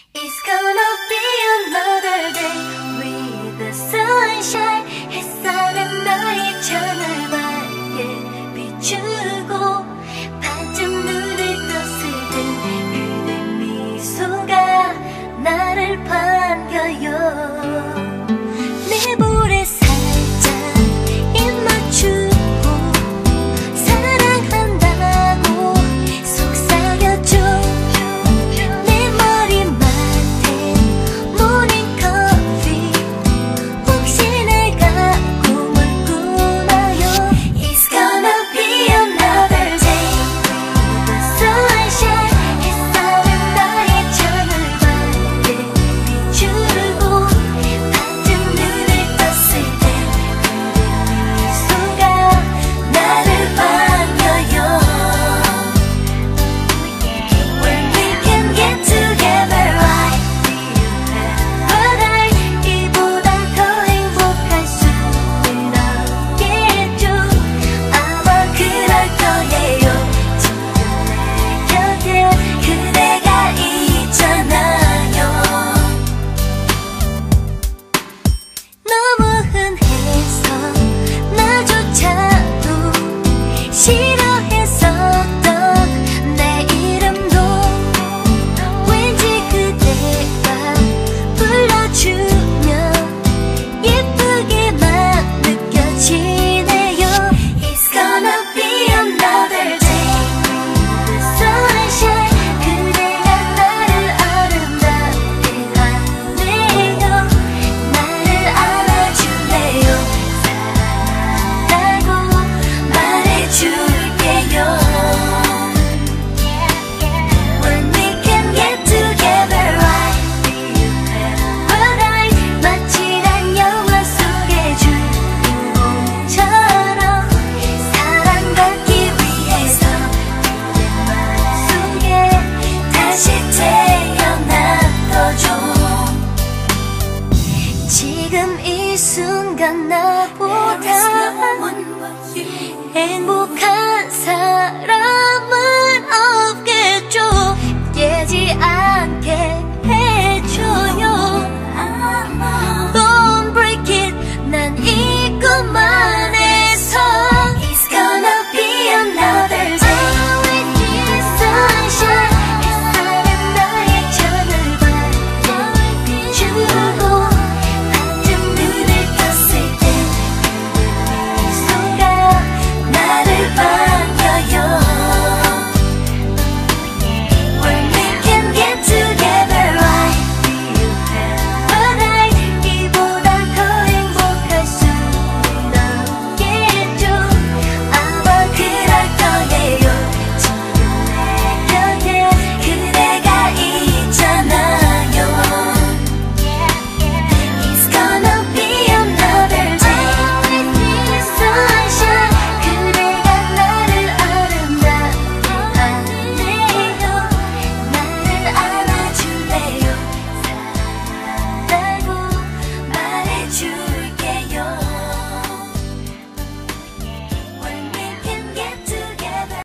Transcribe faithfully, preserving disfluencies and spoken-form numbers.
It's gonna be another day with the sunshine. 햇살은 너의 창을 밝게 비추고 반쯤 눈을 떴을 땐 그대 미소가 나를 반겨요. 내 볼에 살짝 입 맞추고 사랑한다고 속삭여줘. 내 머리맡에 모닝커피 혹시 내가 꿈을 꾸나요. It's gonna be another day with the sunshine. 햇살은 나의 창을 밝게 비추고 반쯤 눈을 떴을 때 그대 미소가 나를 반겨요. When we can get together I feel paradise. 이보다 더 행복할 수는 없겠죠. 아마 그럴 거예요. 지금 내 곁에 그대가 있잖아요. 너무 흔해서 나조차도 싫어했었던 내 이름도 왠지 그대가 불러주면 예쁘게만 느껴지네요. It's gonna be another day with the sunshine. 그대가 나를 아름답게 하네요. 나를 안아줄래요. 사랑한다고 말해줄게요. When we can get together I feel paradise. 마치 난 영화 속의 주인공처럼 사랑받기 위해서 그대 마음속에 다시 태어났더죠. 지금 이 순간 나보다 행복한 사람은 없겠죠. 깨지 않